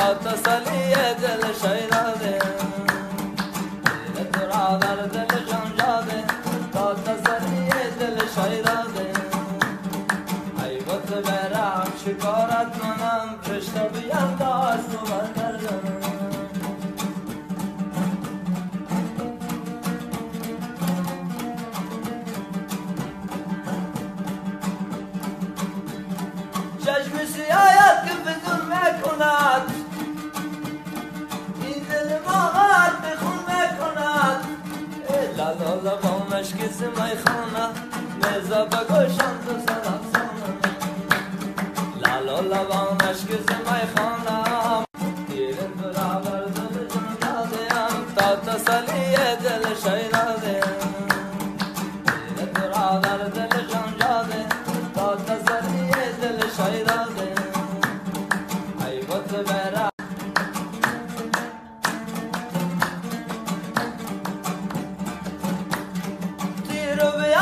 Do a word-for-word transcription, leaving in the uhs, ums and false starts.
تا تسلی دل شیراده دل تو را در دل جان جاده تا تسلی دل شیراده ای وقت برم شکارت کنم رشته بیم دست و بندردم چشم سیاهت که فزون میکند این دل ما غرق به خون میکند لالا لبا مشک سمی خانه میزا بگوشم تو سلام سانه لالا لبا مشک سمی خانه تیرین تو را بر دل جان دادیم تا تسلی دل شیراده تیرین تو را بر دل جان جاده تا تسلی دل شیراده ای وقت برم تیر و